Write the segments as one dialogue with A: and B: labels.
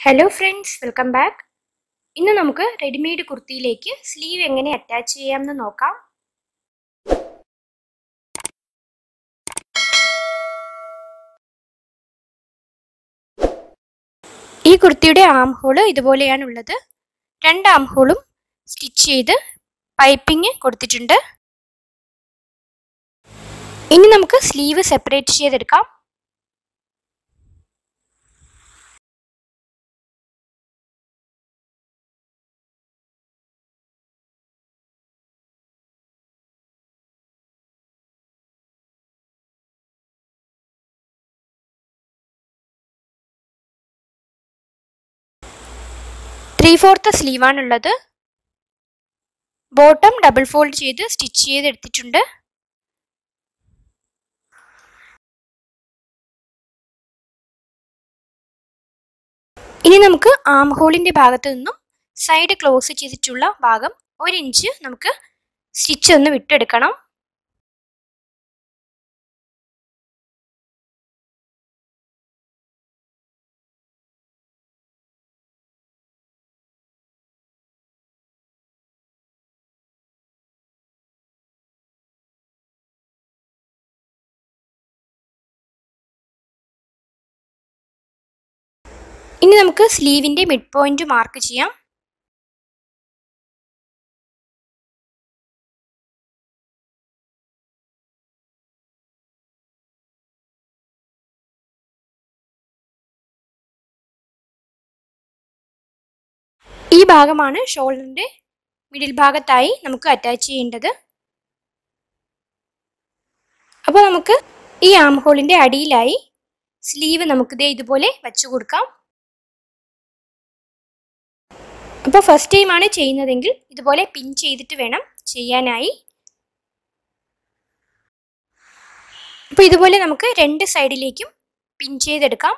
A: Hello friends, welcome back. ഇന്ന് നമുക്ക് readymade കുർത്തിയിലേക്ക് സ്ലീവ് എങ്ങനെ അറ്റാച്ച് ചെയ്യാമെന്ന് നോക്കാം. ഈ കുർത്തിയുടെ ആം ഹോൾ ഇതുപോലെയാണ് ഉള്ളത്. രണ്ട് ആം ഹോളും സ്റ്റിച്ച് ചെയ്ത് പൈപ്പിംഗ് കൊടുത്തിട്ടുണ്ട്. ഇനി നമുക്ക് സ്ലീവ് സെപ്പറേറ്റ് ചെയ്തെടുക്കാം. ത്രീ-ഫോർത്ത് സ്ലീവ് ആണുള്ളത്. ബോട്ടം ഡബിൾ ഫോൾഡ് ചെയ്ത് സ്റ്റിച്ച് ചെയ്തെടുത്തിട്ടുണ്ട്. ഇനി നമുക്ക് ആം ഹോളിന്റെ ഭാഗത്ത് നിന്നും സൈഡ് ക്ലോസ് ചെയ്തിട്ടുള്ള ഭാഗം 1 ഇഞ്ച് നമുക്ക് സ്റ്റിച്ച് ഒന്ന് വിട്ടെടുക്കണം. ഇനി നമുക്ക് സ്ലീവിന്റെ മിഡ് പോയിന്റ് മാർക്ക് ചെയ്യാം. ഈ ഭാഗമാണ് ഷോൾഡറിന്റെ മിഡിൽ ഭാഗത്തായി നമുക്ക് അറ്റാച്ച് ചെയ്യേണ്ടത്. അപ്പോൾ നമുക്ക് ഈ ആം ഹോളിന്റെ അടിയിലായി സ്ലീവ് നമുക്ക് ഇതുപോലെ വെച്ചു കൊടുക്കാം. അപ്പോൾ ഫസ്റ്റ് ടൈം ആണ് ചെയ്യുന്നതെങ്കിൽ ഇതുപോലെ പിൻ ചെയ്തിട്ട് വേണം ചെയ്യാനായി. അപ്പോൾ ഇതുപോലെ നമുക്ക് രണ്ട് സൈഡിലേക്കും പിൻ ചെയ്തെടുക്കാം.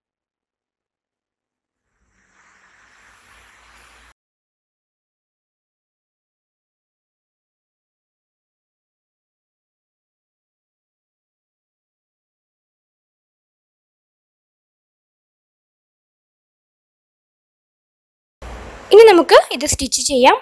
A: ഇനി നമുക്ക് ഇത് സ്റ്റിച്ച് ചെയ്യാം.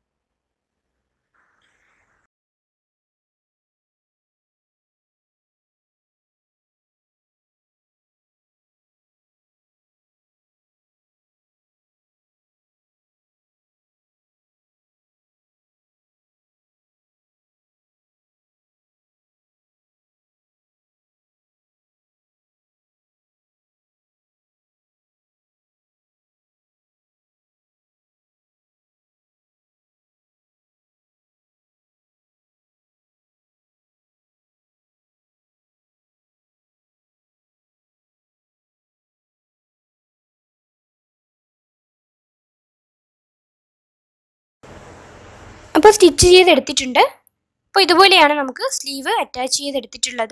A: അപ്പോൾ സ്റ്റിച്ച് ചെയ്തെടുത്തിട്ടുണ്ട്. അപ്പോൾ ഇതുപോലെയാണ് നമുക്ക് സ്ലീവ് അറ്റാച്ച് ചെയ്തെടുത്തിട്ടുള്ളത്.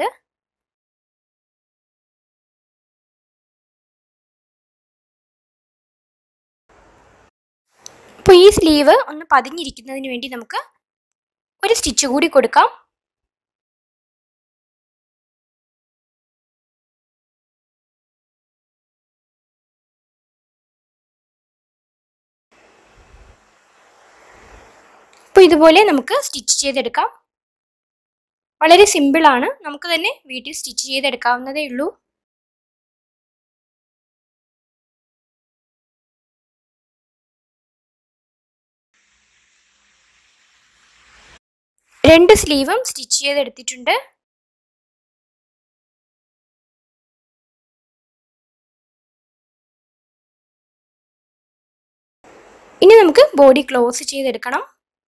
A: അപ്പോൾ ഈ സ്ലീവ് ഒന്ന് പതിഞ്ഞിരിക്കുന്നതിന് വേണ്ടി നമുക്ക് ഒരു സ്റ്റിച്ച് കൂടി കൊടുക്കാം. അപ്പോൾ ഇതുപോലെ നമുക്ക് സ്റ്റിച്ച് ചെയ്തെടുക്കാം. വളരെ സിമ്പിൾ ആണ്. നമുക്ക് തന്നെ വീട്ടിൽ സ്റ്റിച്ച് ചെയ്തെടുക്കാവുന്നതേ ഉള്ളൂ. രണ്ട് സ്ലീവും സ്റ്റിച്ച് ചെയ്തെടുത്തിട്ടുണ്ട്. ഇനി നമുക്ക് ബോഡി ക്ലോസ് ചെയ്തെടുക്കണം.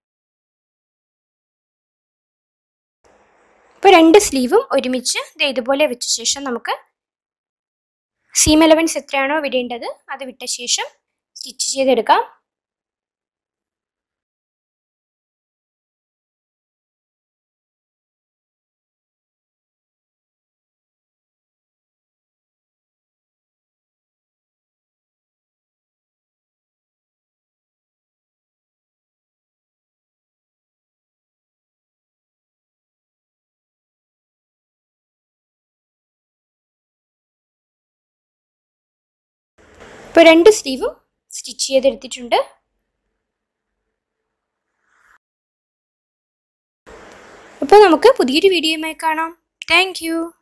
A: ഇപ്പോൾ രണ്ട് സ്ലീവും ഒരുമിച്ച് ഇതുപോലെ വെച്ച ശേഷം നമുക്ക് സീം അലവൻസ് എത്രയാണോ വിടേണ്ടത് അത് വിട്ട ശേഷം സ്റ്റിച്ച് ചെയ്തെടുക്കാം. അപ്പോൾ രണ്ട് സ്ലീവും സ്റ്റിച്ച് ചെയ്തെടുത്തിട്ടുണ്ട്. അപ്പോൾ നമുക്ക് പുതിയൊരു വീഡിയോയുമായി കാണാം. Thank U.